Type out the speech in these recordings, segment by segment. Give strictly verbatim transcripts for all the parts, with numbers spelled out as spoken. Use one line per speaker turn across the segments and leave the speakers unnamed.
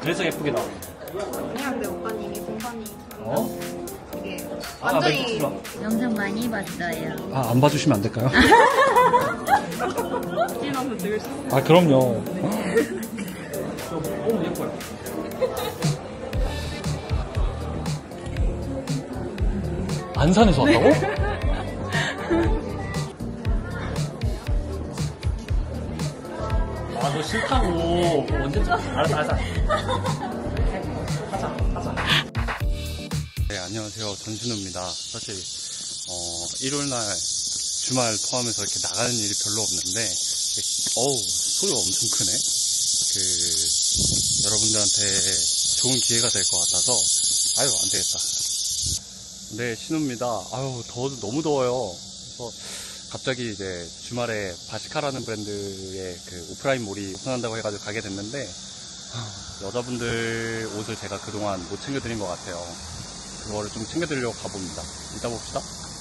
그래서 예쁘게 나오네.
아니야, 근데 오빠님이 공판이
어?
이게
아,
완전히
영상 많이 봤어요.
아, 안 봐주시면 안 될까요?
사진 한번 찍을 수 있어요.
아, 그럼요. 너무 예뻐요. 안산에서 왔다고? 아, 너 싫다고. 언제 좀. 알았어, 알았어. 하자, 하자. 네, 안녕하세요. 전진우입니다. 사실, 어, 일요일날 주말 포함해서 이렇게 나가는 일이 별로 없는데, 어우, 소리가 엄청 크네. 그, 여러분들한테 좋은 기회가 될 것 같아서, 아유, 안 되겠다. 네, 신우입니다. 아유, 더워, 너무 더워요. 그래서 갑자기 이제 주말에 바시카라는 브랜드의 그 오프라인 몰이 오픈한다고 해가지고 가게 됐는데, 여자분들 옷을 제가 그동안 못 챙겨드린 것 같아요. 그거를 좀 챙겨드리려고 가봅니다. 이따 봅시다.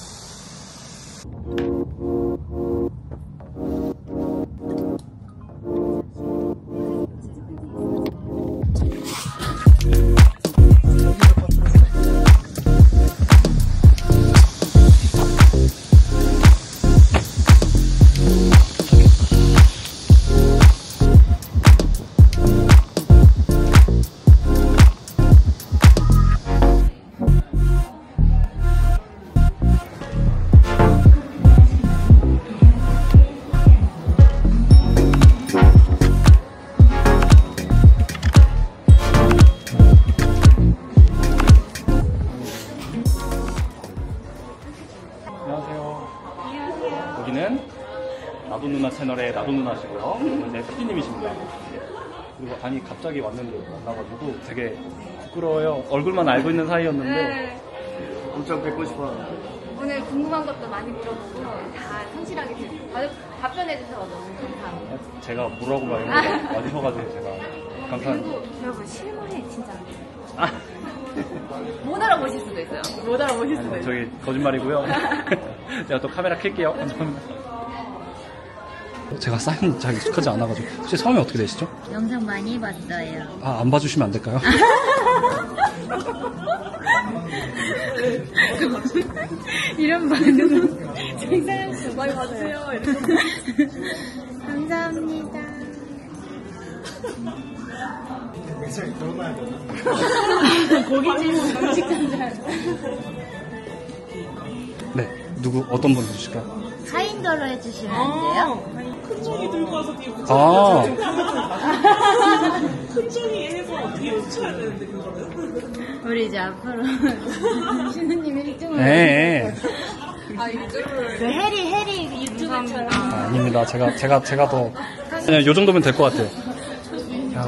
여기는 나도 누나 채널의 나도 누나시고요. 이제 피디님이십니다. 그리고 아니 갑자기 왔는데 만나가지고 되게 부끄러워요. 얼굴만 알고 있는 사이였는데
네.
엄청 뵙고 싶어요.
오늘 궁금한 것도 많이 물어보고 다 성실하게 답변해 주셔서 너무 감사합니다.
제가 뭐라고 말했는데 와주셔가지고 제가 감사합니다.
그리고 여러분 실물이 진짜
아.
못 알아보실 수도 있어요. 못 알아보실 수도 있어요.
저기 거짓말이고요. 제가 또 카메라 켤게요. 감사합니다. 제가 사인 잘 익숙하지 않아가지고. 혹시 성이 어떻게 되시죠?
영상 많이 봤어요.
아, 안 봐주시면 안 될까요?
이런 반응은 정상 씨 많이 봐주세요. 감사합니다.
굉장히 결혼해야 되나?
고깃집 음식점 잘.
네, 누구 어떤 분 해주실까요?
카인더로 해주시면 안 돼요?
큰 종이 들고 와서 뒤에 붙여야
아,
큰 종이 해서 뒤에 붙여야 되는데 그거는.
우리 이제 앞으로 신우님 일 등을
네.
아 이쪽을
그 해리 해리 유튜브처럼.
아, 아닙니다. 제가 제가 제가 더 그냥 요 정도면 될 것 같아요. 야.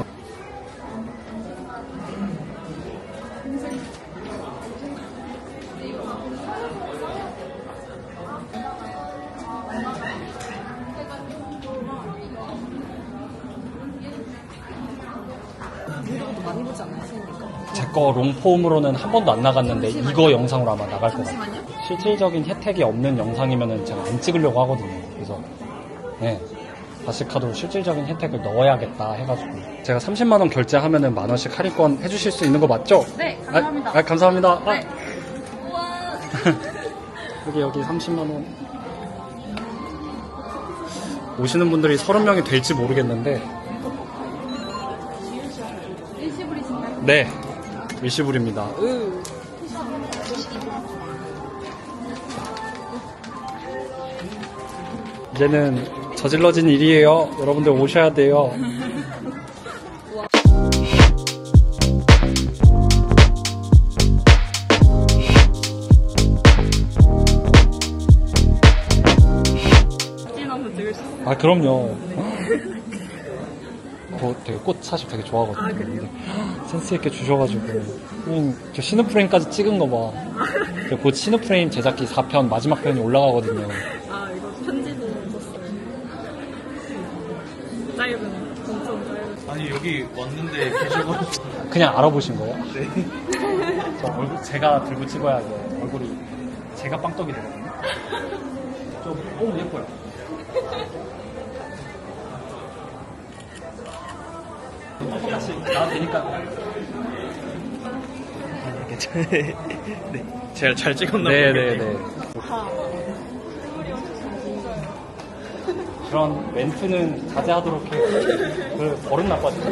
많이 보지 않았으니까.
제 거 롱폼으로는 한 번도 안 나갔는데 이거 영상으로 아마 나갈 것 같아요.
잠시만요.
실질적인 혜택이 없는 영상이면은 제가 안 찍으려고 하거든요. 그래서 네, 바시카도 실질적인 혜택을 넣어야겠다 해가지고 제가 삼십만 원 결제하면은 만 원씩 할인권 해주실 수 있는 거 맞죠?
네, 감사합니다.
아, 아, 감사합니다.
네.
아.
우와.
여기 여기 삼십만 원. 오시는 분들이 서른 명이 될지 모르겠는데.
일시불이신가요?
네, 일시불입니다. 이제는 저질러진 일이에요. 여러분들 오셔야 돼요.
사진 한번 찍을 수 있어요.
아, 그럼요. 저 되게 꽃 사실 되게 좋아하거든요.
아, 그래요?
근데 센스있게 주셔가지고. 음, 저 신우프레임까지 찍은 거 봐. 저 곧 신우프레임 제작기 사 편 마지막 편이 올라가거든요.
아 이거 편지도 썼어요. 짧은, 엄청 짧은.
아니 여기 왔는데 계셔가지고.
그냥 알아보신 거예요?
네.
저 얼굴 제가 들고 찍어야 돼. 얼굴이 제가 빵떡이 되거든요. 좀, 오, 예뻐요. 똑같이 나도 되니까.
네. 제가 잘 찍었나
네네네. 그런 멘트는 자제하도록 해. 그 버릇 나빠지고.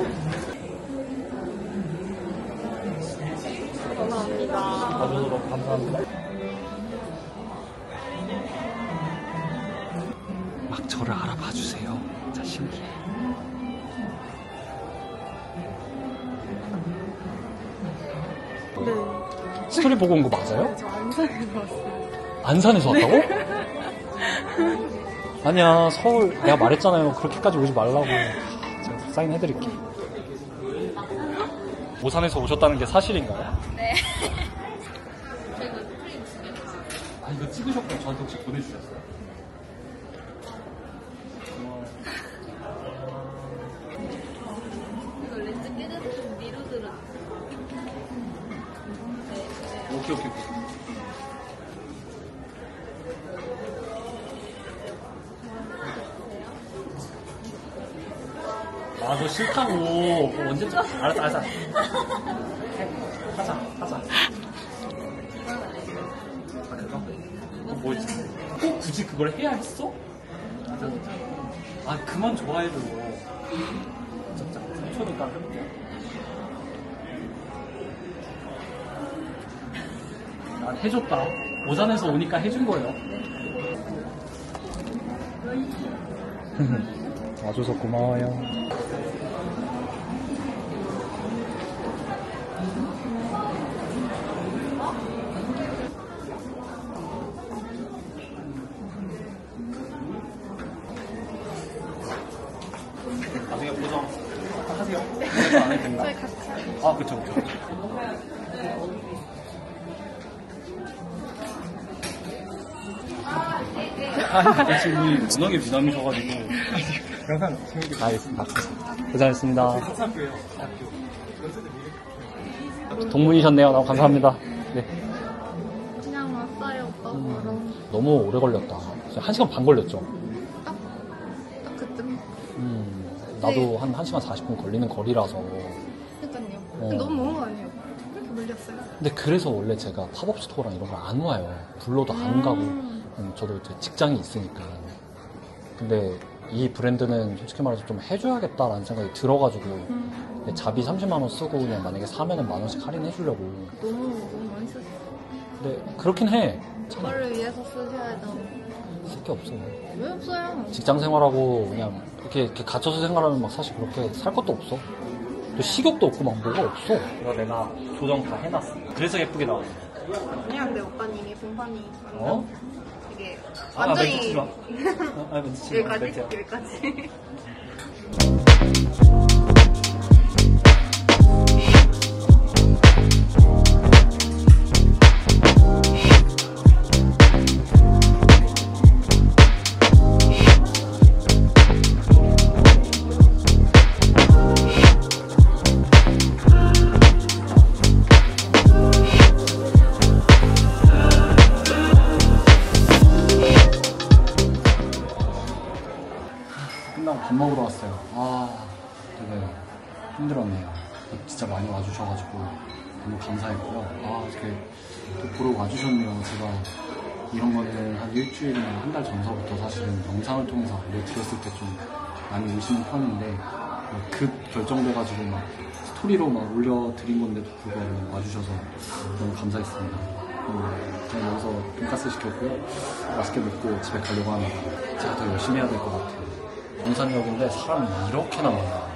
감사합니다.
봐주셔서 감사합니다. 막 저를 알아봐 주세요. 진짜 신기해.
네.
스토리 보고 온 거 맞아요?
저 안산에서 왔어요.
안산에서 왔다고? 아니야, 서울. 내가 말했잖아요. 그렇게까지 오지 말라고. 제가 사인해드릴게. 오산에서 오셨다는 게 사실인가요?
네.
아, 이거 찍으셨고 저한테 혹시 보내주셨어요?
이거 렌즈 깨져서 좀 뒤로 들어.
오케이, 오케이. 아, 너 싫다고. 뭐 언제쯤. 알았어, 알았어. 하자, 하자. 아, 그거? 어, 뭐 있지? 꼭 굳이 그걸 해야 했어? 아, 그만 좋아해줘. 진짜 삼 초니까 해볼게요. 난 해줬다. 오산에서 오니까 해준 거예요. 와줘서 고마워요. 나중에 보정 하세요. 안 해도 된다.
저희 같이.
아, 그쵸, 그쵸. 아니, 지금 우리 문학에 부담이셔가지고.
영상 재밌게
알겠습니다. 고생하셨습니다.
학교예요.
동문이셨네요. 너무 감사합니다. 네.
그냥 왔어요, 오빠 보러.
너무 오래 걸렸다. 한 시간 반 걸렸죠?
딱, 딱 그쯤.
음, 나도 한 1시간 사십 분 걸리는 거리라서.
그러니까요.
어.
근데 너무 먼 거 아니에요? 그렇게 물렸어요?
근데 그래서 원래 제가 팝업 스토어랑 이런 걸 안 와요. 불러도 안 가고. 음, 저도 이제 직장이 있으니까. 근데 이 브랜드는 솔직히 말해서 좀 해줘야겠다라는 생각이 들어가지고
음.
자비 삼십만 원 쓰고 그냥 만약에 사면은 만 원씩 할인해주려고.
너무, 너무 많이 쓰세요.
근데 그렇긴 해.
저를 위해서 쓰셔야죠.
쓸 게 없어.
왜 없어요?
직장 생활하고 그냥 이렇게, 이렇게 갇혀서 생활하면 막 사실 그렇게 살 것도 없어. 또 식욕도 없고 막 뭐가 없어. 이거 내가 조정 다 해놨어. 그래서 예쁘게 나왔어.
아니야, 근데 오빠님이 공판이 완전
어?
되게
아,
완전히
멘트 치지 마. 어? 아, 멘트 치지 마.
여기까지?
멘트야.
여기까지.
끝나고 밥 먹으러 왔어요. 아, 되게 힘들었네요. 진짜 많이 와주셔가지고 너무 감사했고요. 아, 이렇게 또 보러 와주셨네요. 제가 이런 거는 한 일주일이나 한 달 전서부터 사실은 영상을 통해서 알려드렸을 때 좀 많이 오시는 편인데 급 결정돼가지고 막 스토리로 막 올려드린 건데도 불구하고 와주셔서 너무 감사했습니다. 음, 저는 여기서 돈가스 시켰고요. 맛있게 먹고 집에 가려고 하는데 제가 더 열심히 해야 될 것 같아요. 용산역인데 사람이 이렇게나 많아.